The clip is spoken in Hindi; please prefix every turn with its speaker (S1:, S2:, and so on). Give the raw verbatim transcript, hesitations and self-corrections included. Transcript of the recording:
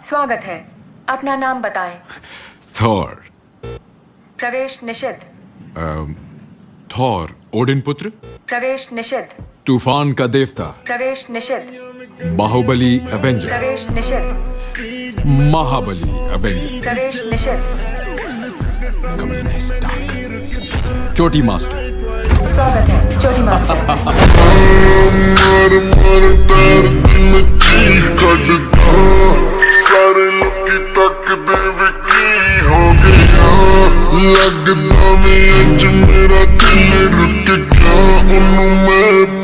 S1: स्वागत है। अपना नाम बताएं।
S2: थॉर।
S1: प्रवेश निषिद्ध।
S2: थॉर ओडिन पुत्र।
S1: प्रवेश निषिद्ध।
S2: तूफान का देवता।
S1: प्रवेश निषिद्ध।
S2: बाहुबली एवेंजर।
S1: प्रवेश निषिद्ध।
S2: महाबली एवेंजर।
S1: प्रवेश निषिद्ध।
S2: चोटी मास्टर।
S1: स्वागत है चोटी मास्टर।
S3: मर मर दर्द में चीख कटता, सारे लोकी तकदे वे की हो गया। लगदा में अज मेरा दिल रुक गया, उन्हों मैं